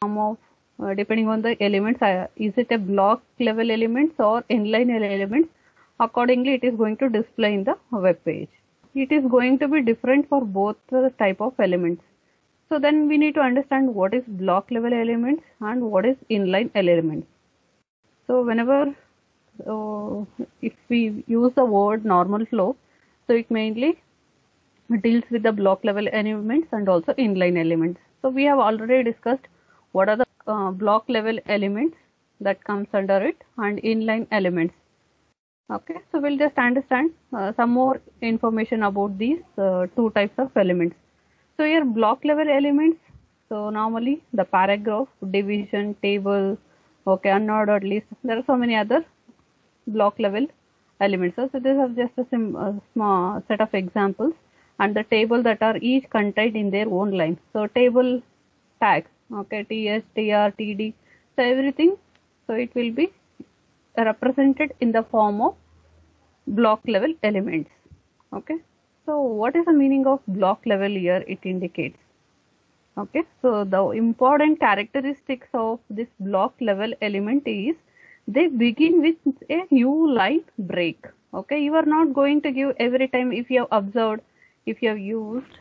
of depending on the elements, is it a block level elements or inline elements? Accordingly, it is going to display in the web page. It is going to be different for both the type of elements. So then we need to understand what is block level elements and what is inline elements. So whenever if we use the word normal flow, so it mainly deals with the block level elements and also inline elements. So we have already discussed what are the block level elements that comes under it and inline elements. Okay, so we'll just understand some more information about these two types of elements. So here block level elements, so normally the paragraph, division, table, okay, unordered list, there are so many other block level elements. So these are just a small set of examples, and the table that are each contained in their own line. So table tags, okay, TS, TR, TD, so everything, so it will be represented in the form of block level elements. Okay, so what is the meaning of block level here? It indicates. Okay, so the important characteristics of this block level element is they begin with a new line break. Okay, you are not going to give every time. If you have observed, if you have used,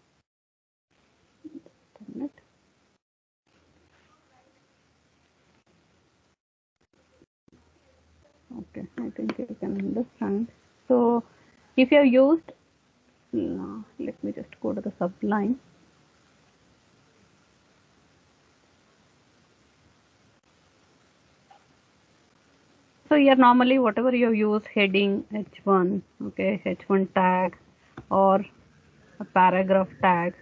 okay, I think you can understand. So if you have used, let me just go to the subline. So here normally whatever you use, heading H1, okay, H1 tag or a paragraph tag.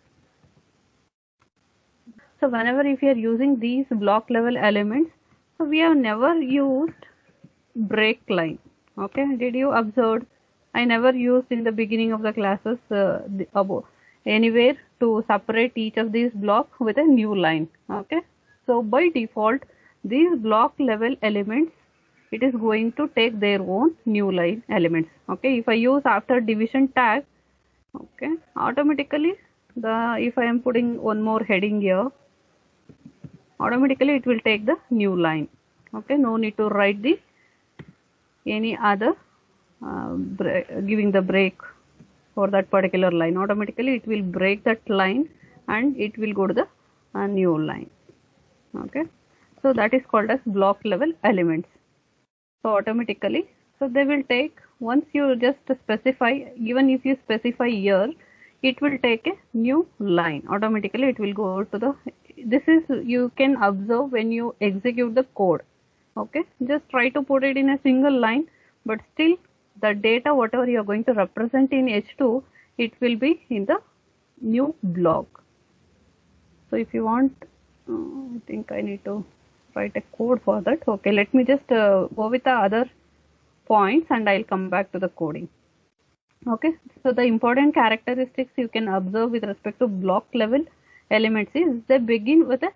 So whenever if you are using these block level elements, so we have never used break line. Okay, did you observe? I never used in the beginning of the classes anywhere to separate each of these blocks with a new line. Okay, so by default these block level elements, it is going to take their own new line elements. Okay, if I use after division tag, okay, automatically if I am putting one more heading here, automatically it will take the new line. Okay, no need to write the any other giving the break for that particular line. Automatically it will break that line and it will go to the new line. Okay, so that is called as block level elements. So automatically, so they will take, once you just specify, even if you specify here, it will take a new line. Automatically it will go to the, this is, you can observe when you execute the code. Okay, just try to put it in a single line, but still the data whatever you are going to represent in H2, it will be in the new block. So if you want, I think I need to write a code for that. Okay, let me just go with the other points and I'll come back to the coding. Okay, so the important characteristics you can observe with respect to block level elements is they begin with a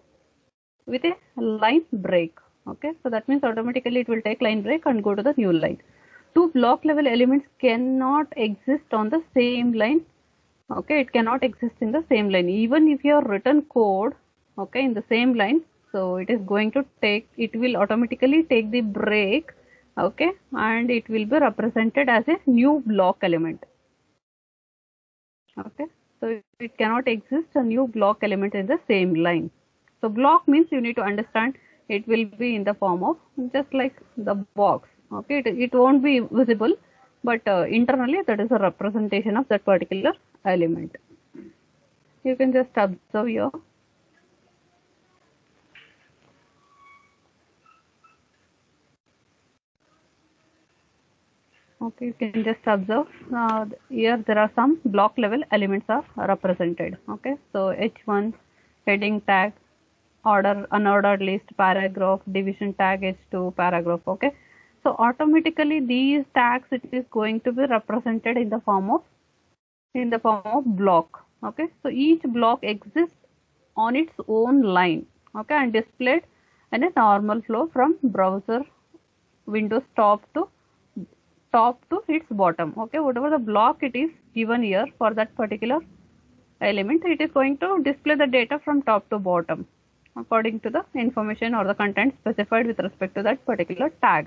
line break. Okay, so that means automatically it will take line break and go to the new line. Two block level elements cannot exist on the same line. Okay, it cannot exist in the same line. Even if you have written code, okay, in the same line, so it is going to take, it will automatically take the break, okay, and it will be represented as a new block element. Okay, so it cannot exist a new block element in the same line. So block means you need to understand it will be in the form of just like the box. Okay, it won't be visible, but internally that is a representation of that particular element. You can just observe here. Okay, you can just observe here there are some block level elements are represented. Okay, so H1, heading tag, order, unordered list, paragraph, division tag, H2, paragraph. Okay, so automatically these tags it is going to be represented in the form of block. Okay, so each block exists on its own line. Okay, and displayed in a normal flow from browser Windows top to its bottom. Okay, whatever the block it is given here for that particular element, it is going to display the data from top to bottom. according to the information or the content specified with respect to that particular tag.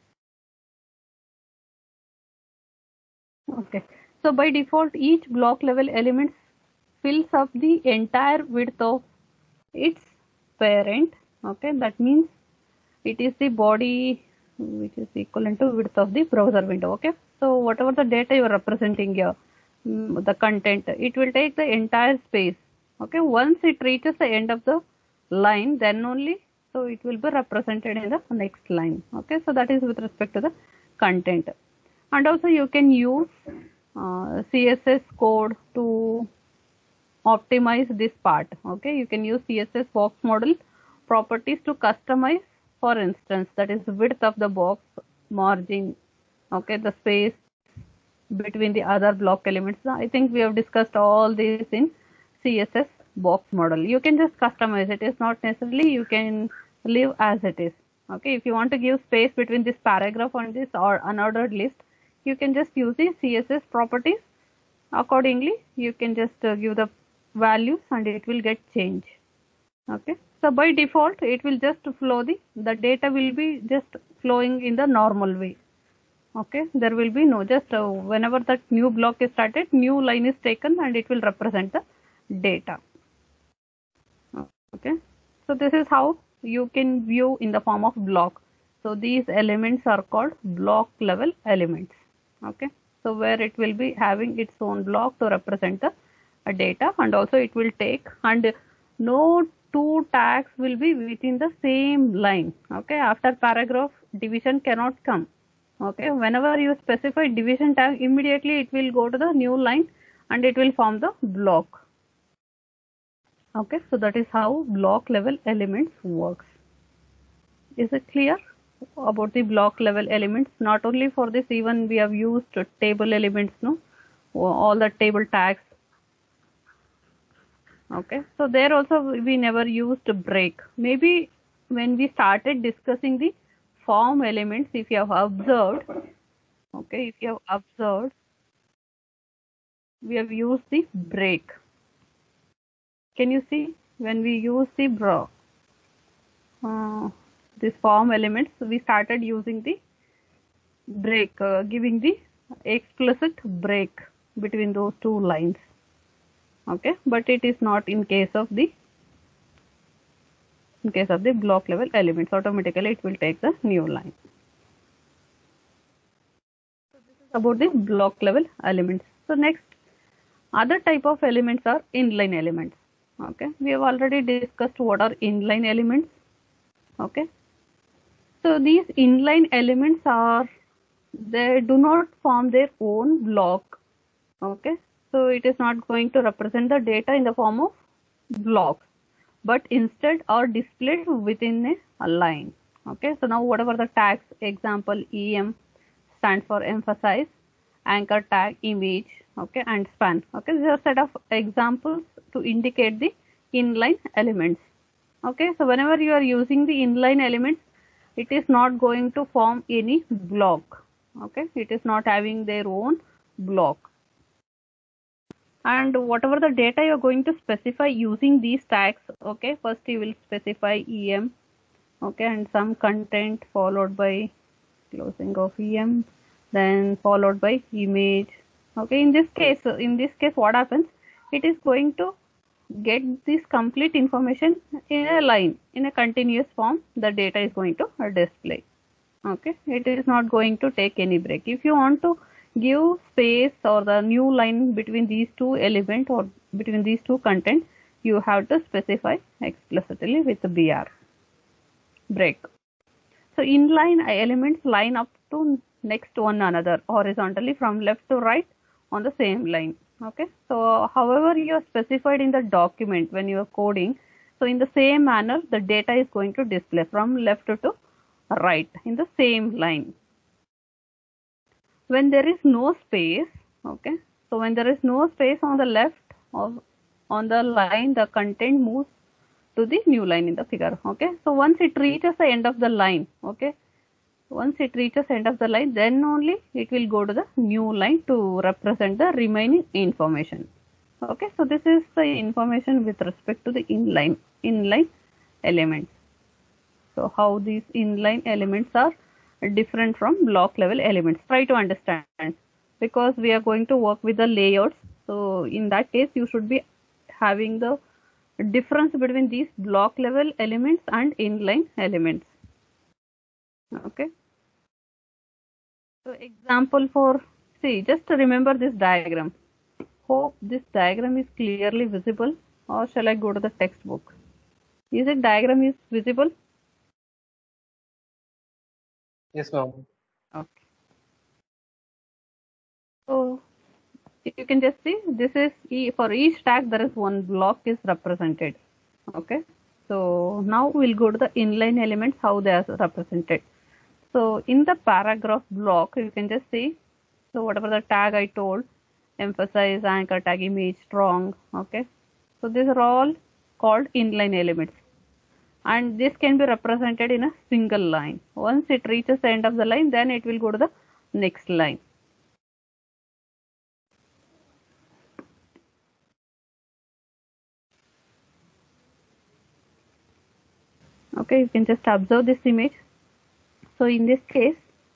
Okay, so by default each block level element fills up the entire width of its parent. Okay, that means it is the body which is equivalent to width of the browser window. Okay, so whatever the data you are representing here, the content, it will take the entire space. Okay, once it reaches the end of the line, then only so it will be represented in the next line. Okay, so that is with respect to the content. And also you can use CSS code to optimize this part. Okay, you can use CSS box model properties to customize, for instance, that is width of the box, margin, okay, the space between the other block elements. I think we have discussed all this in CSS box model. You can just customize it. It's not necessarily you can leave as it is. Okay, if you want to give space between this paragraph and this or unordered list, you can just use the CSS properties. Accordingly, you can just give the values and it will get changed. Okay, so by default it will just flow, the data will be just flowing in the normal way. Okay, there will be no just whenever that new block is started, new line is taken and it will represent the data. Okay, so this is how you can view in the form of block. So these elements are called block level elements. Okay, so where it will be having its own block to represent the data, and also it will take, and no two tags will be within the same line. Okay, after paragraph division cannot come. Okay, whenever you specify division tag, immediately it will go to the new line and it will form the block. Okay, so that is how block level elements works. Is it clear about the block level elements? Not only for this, even we have used table elements, no, all the table tags. Okay, so there also we never used break. Maybe when we started discussing the form elements, if you have observed, okay, if you have observed, we have used the break. Can you see when we use the this form elements, we started using the break, giving the explicit break between those two lines. Okay, but it is not in case of the block level elements. Automatically it will take the new line. So this is about the block level elements. So next, other type of elements are inline elements. Okay, we have already discussed what are inline elements. Okay, so these inline elements are, they do not form their own block. Okay, so it is not going to represent the data in the form of blocks, but instead are displayed within a line. Okay, so now whatever the tags, example EM stands for emphasize, anchor tag, image, okay, and span. Okay, these are a set of examples to indicate the inline elements. Okay, so whenever you are using the inline elements, it is not going to form any block. Okay, it is not having their own block. And whatever the data you are going to specify using these tags, okay, first you will specify EM, okay, and some content followed by closing of EM, then followed by image. Okay, in this case what happens, it is going to get this complete information in a line, in a continuous form, the data is going to display. Okay, it is not going to take any break. If you want to give space or the new line between these two elements or between these two contents, you have to specify explicitly with the BR, break. So inline elements line up to next one another horizontally from left to right on the same line. Okay, so however you are specified in the document when you are coding, so in the same manner the data is going to display from left to right in the same line. When there is no space, okay, so when there is no space on the left of on the line, the content moves to the new line in the figure. Okay, so once it reaches the end of the line, okay, once it reaches end of the line, then only it will go to the new line to represent the remaining information. Okay, so this is the information with respect to the inline elements. So how these inline elements are different from block level elements. Try to understand, because we are going to work with the layouts. So in that case, you should be having the difference between these block level elements and inline elements. Okay. So example for, see, just remember this diagram. Hope this diagram is clearly visible, or shall I go to the textbook? Is it diagram is visible? Yes, ma'am. Okay. So you can just see this is for each tag there is one block is represented. Okay. So now we'll go to the inline elements, how they are represented. So in the paragraph block, you can just see, so whatever the tag I told, emphasize, anchor tag, image, strong. Okay. So these are all called inline elements. And this can be represented in a single line. Once it reaches the end of the line, then it will go to the next line. Okay, you can just observe this image. So in this case,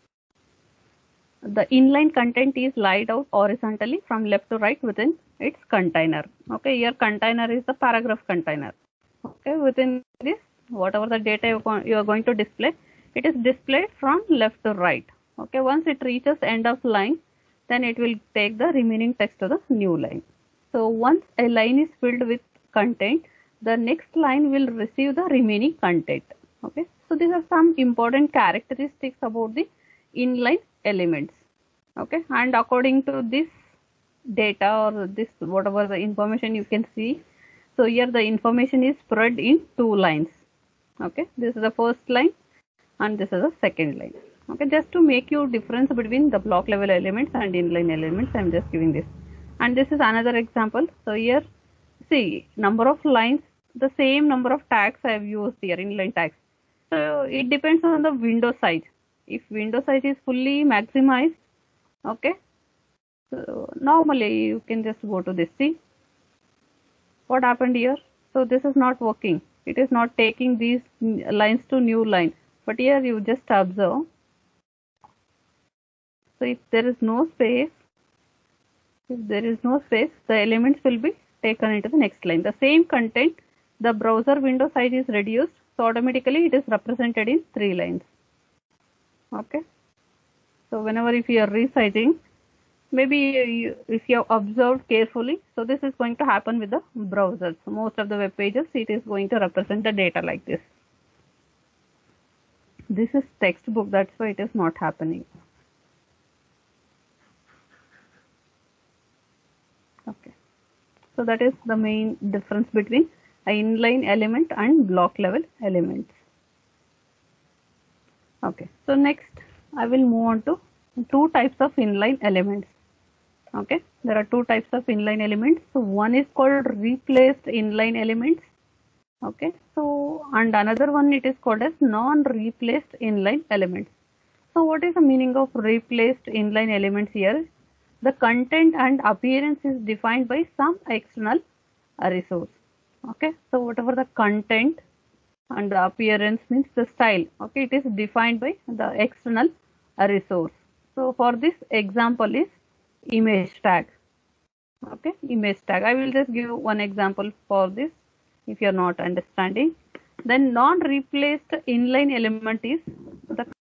the inline content is laid out horizontally from left to right within its container. Okay, here container is the paragraph container. Okay, within this, whatever the data you are going to display, it is displayed from left to right. Okay, once it reaches end of line, then it will take the remaining text to the new line. So once a line is filled with content, the next line will receive the remaining content. Okay, so these are some important characteristics about the inline elements. Okay, and according to this data or this whatever the information you can see, so here the information is spread in two lines. Okay, this is the first line and this is the second line. Okay, just to make you difference between the block level elements and inline elements, I am just giving this. And this is another example. So here, see, number of lines, the same number of tags I have used here, inline tags. So it depends on the window size. If window size is fully maximized, okay, so normally you can just go to this. See what happened here. So this is not working. It is not taking these lines to new line. But here you just observe. So if there is no space, the elements will be taken into the next line. The same content, the browser window size is reduced, so automatically it is represented in 3 lines. Okay. So whenever if you are resizing, maybe if you have observed carefully, so this is going to happen with the browsers. So most of the web pages, it is going to represent the data like this. This is textbook, that's why it is not happening. Okay. So that is the main difference between an inline element and block level elements. Okay. So next I will move on to two types of inline elements. Okay. There are two types of inline elements. So one is called replaced inline elements. Okay. So and another one it is called as non-replaced inline elements. So what is the meaning of replaced inline elements here? The content and appearance is defined by some external resource. Okay, so whatever the content and the appearance means the style. Okay, it is defined by the external resource. So for this example is image tag. Okay, image tag. I will just give one example for this if you are not understanding. Then non-replaced inline element is the